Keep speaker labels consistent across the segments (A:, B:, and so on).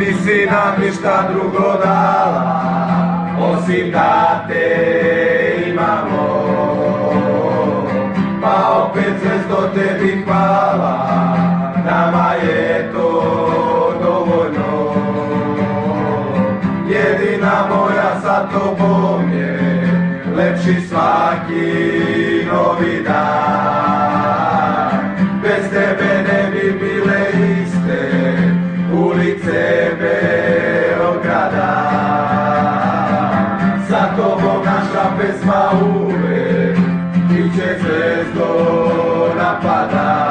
A: nisi nam ništa drugo dala, osim da te imamo. Pa opet zvezdo tebi hvala, nama je to dovoljno. Jedina moja sa tobom je lepši svaki novi dan. Bez tebe ne bi bile iste ulice Beograda. Sa tobom naša pesma uvek biće zvezdo napada.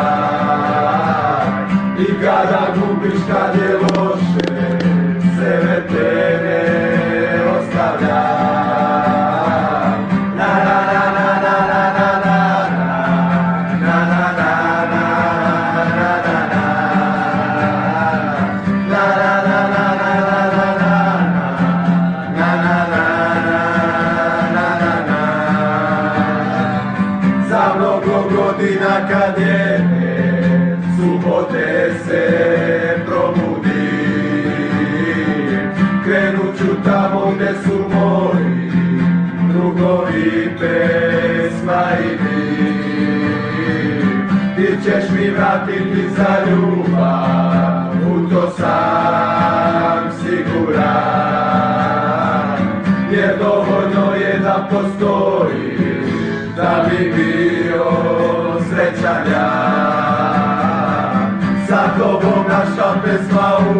A: I kada gubiš, kad je loše, sebe te ne ostavlja. Na na na na na na na na na na na na na na. Za mnogo godina kad je subote se probudim, krenut ću tamo gde su moji drugovi, pesma i mi. Ti ćeš mi vratiti za ljubav, u to sam siguran, jer dovoljno je da postoji da bi bio srećan ja. Sa tobom naša pesma